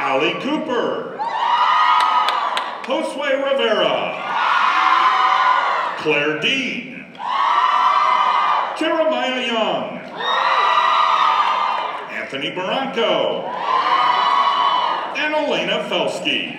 Ali Cooper, Josue Rivera, Claire Dean, Jeremiah Young, Anthony Barranco, and Elena Felsky.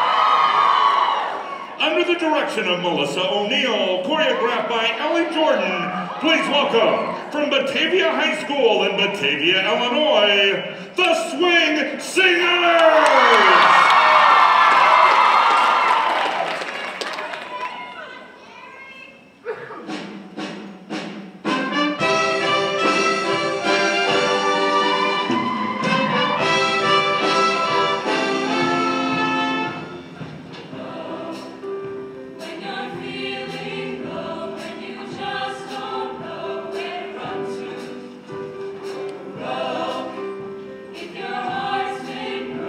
Under the direction of Melissa O'Neill, choreographed by Ellie Jordan, please welcome, from Batavia High School in Batavia, Illinois, the Swing Singers! If your heart's been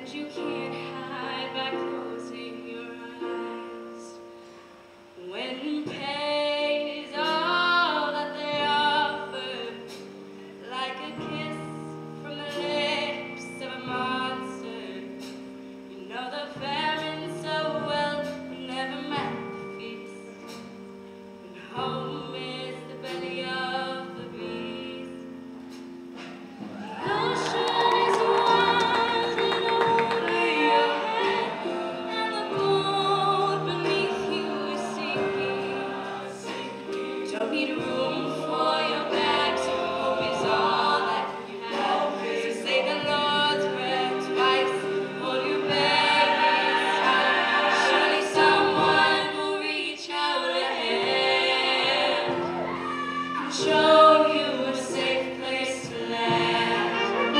you can't hide by closing your eyes. When pain is all that they offer, like a kiss from the lips of a monster, you know the famine so well, never met the feast. And home is the belly of the beast. The ocean is wide and over your head, and the gold beneath you is sinking. Don't need room for your bags, hope is all that you have. So say the Lord's Prayer twice, hold your babies tight. Surely someone will reach out a hand and show you a safe place to land.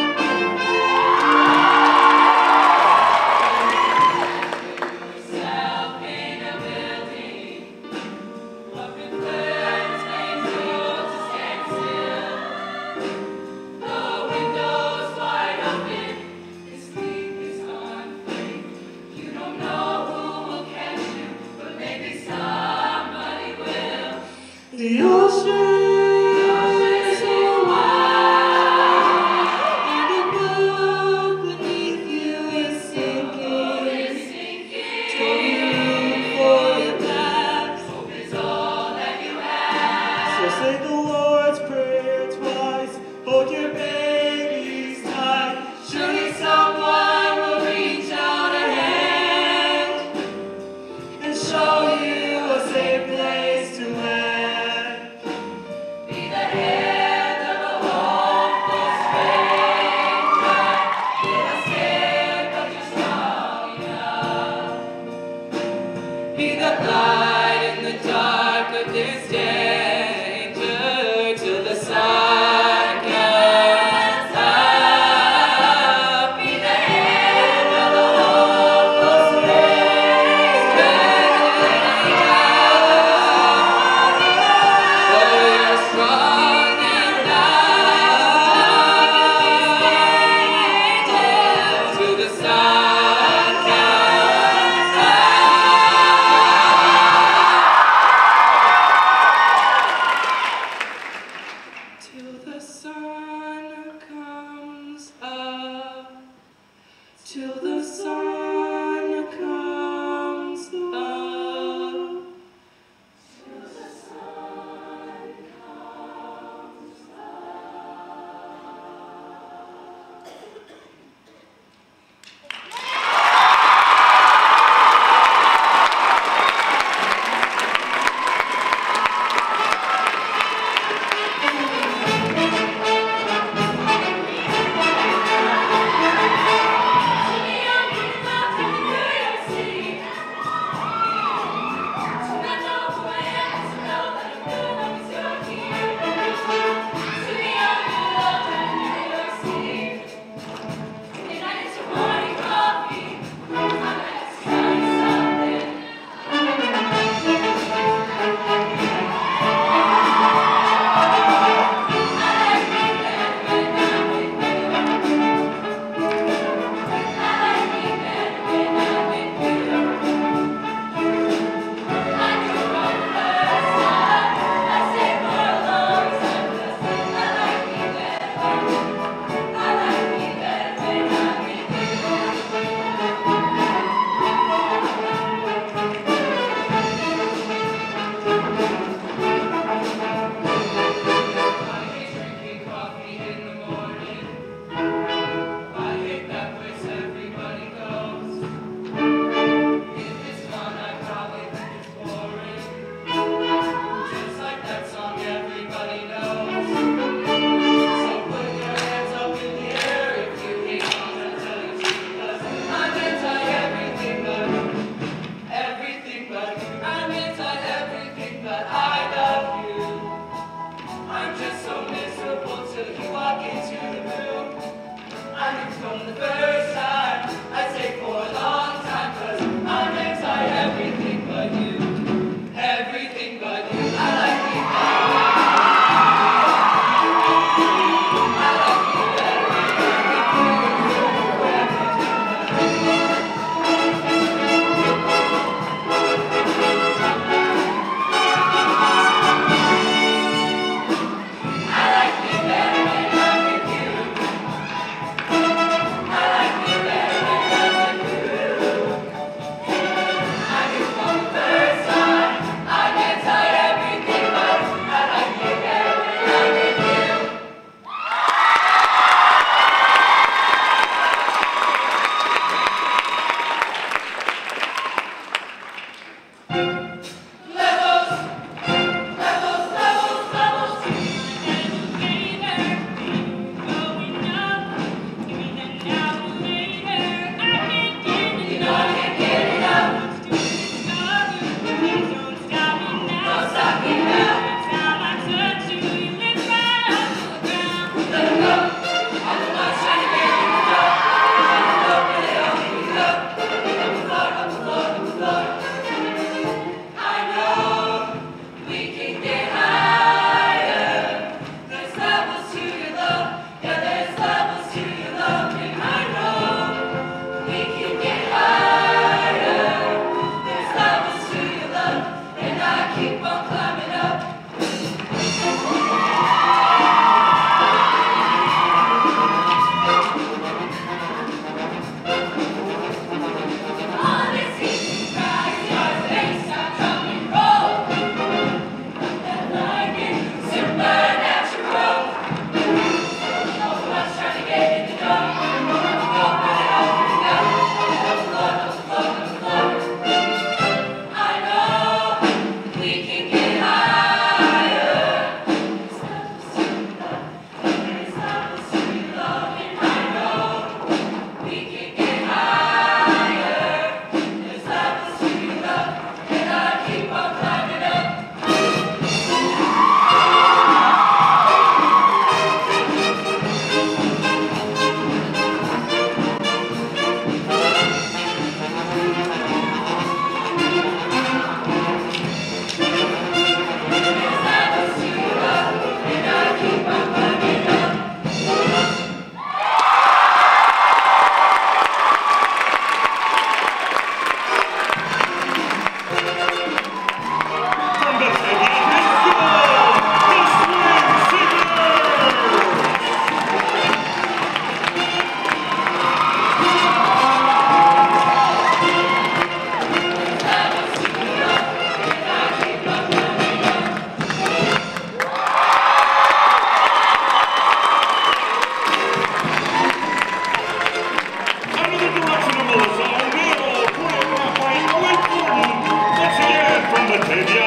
Yourself in a building, open curtains made to stand still. The windows wide open, the sleep is unfading. You don't know who will catch you, but maybe somebody will. The ocean is so wide, and the boat beneath you is sinking. Don't need room for your bags, hope is all that you have. So say the Lord's Prayer twice, hold your babies tight. Surely someone will reach out a hand and show you a safe place to land. Be the hand of a hopeful stranger. You're not scared, but you're strong enough. Be the light in the dark of this danger till the sun comes up. Be the hand of a hopeful stranger. Oh, you're strong enough till the sun comes up. Till the sun comes up. Till the sun comes up. Till the sun comes up.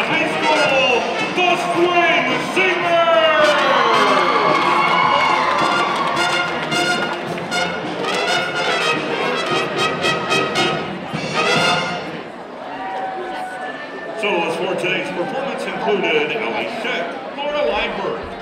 High School, the Swing Singers! Soloists for today's performance included Ellie Sheck, Laura Liebert,